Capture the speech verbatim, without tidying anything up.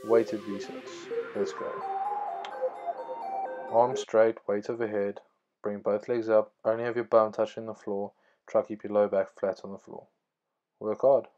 Weighted resets. Let's go. Arms straight, weight overhead. Bring both legs up. Only have your bum touching the floor. Try to keep your low back flat on the floor. Work hard.